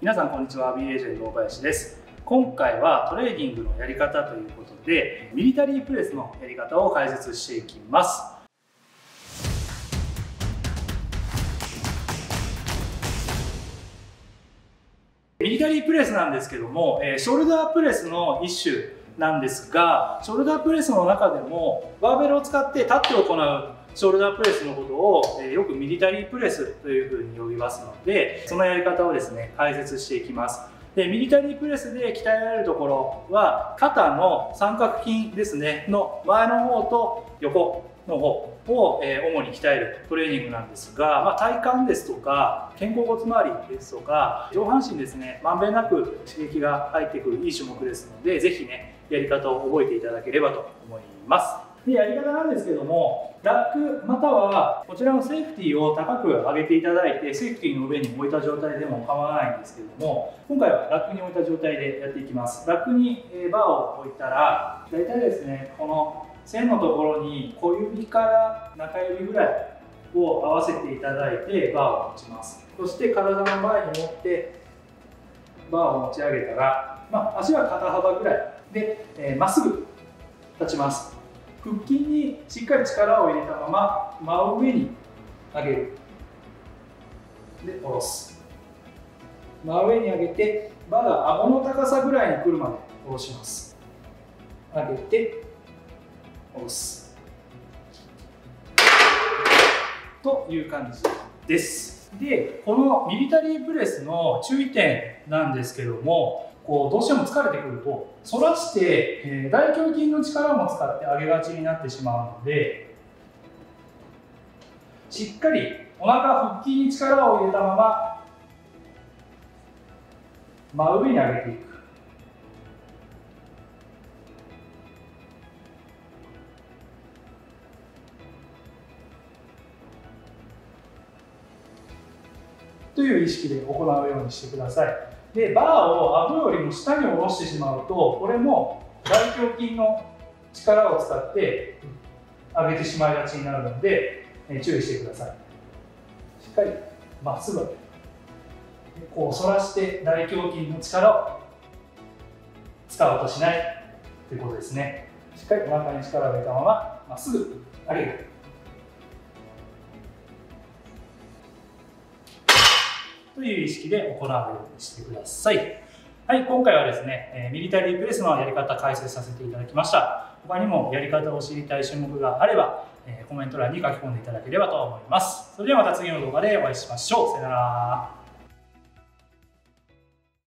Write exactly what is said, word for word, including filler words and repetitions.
皆さんこんにちは、 ビーエージェー 大林です。今回はトレーニングのやり方ということでミリタリープレスのやり方を解説していきます。ミリタリープレスなんですけども、ショルダープレスの一種なんですが、ショルダープレスの中でもバーベルを使って立って行うショルダープレスのことをよくミリタリープレスというふうに呼びますので、そのやり方をですね解説していきます。でミリタリープレスで鍛えられるところは肩の三角筋ですねの前の方と横の方を、えー、主に鍛えるトレーニングなんですが、まあ、体幹ですとか肩甲骨周りですとか上半身ですねまんべんなく刺激が入ってくるいい種目ですので、ぜひねやり方を覚えていただければと思います。でやり方なんですけども、ラックまたはこちらのセーフティーを高く上げていただいて、セーフティーの上に置いた状態でも構わないんですけども、今回はラックに置いた状態でやっていきます。ラックにバーを置いたら、大体ですねこの線のところに小指から中指ぐらいを合わせていただいてバーを持ちます。そして体の前に持ってバーを持ち上げたら、まあ、足は肩幅ぐらいでま、えー、っすぐ立ちます。腹筋にしっかり力を入れたまま真上に上げる。で下ろす。真上に上げてバーが顎の高さぐらいに来るまで下ろします。上げて下ろすという感じです。でこのミリタリープレスの注意点なんですけども、こうどうしても疲れてくると反らして、えー、大胸筋の力も使って上げがちになってしまうので、しっかりお腹腹筋に力を入れたまま真上に上げていく。という意識で行うようにしてください。でバーを顎よりも下に下ろしてしまうと、これも大胸筋の力を使って上げてしまいがちになるので、え注意してください。しっかりまっすぐこう反らして大胸筋の力を使おうとしないということですね。しっかりお腹に力を入れたまままっすぐ上げるという意識で行うようにしてください。はい、今回はですね、えー、ミリタリープレスのやり方解説させていただきました。他にもやり方を知りたい種目があれば、えー、コメント欄に書き込んでいただければと思います。それではまた次の動画でお会いしましょう。さよなら。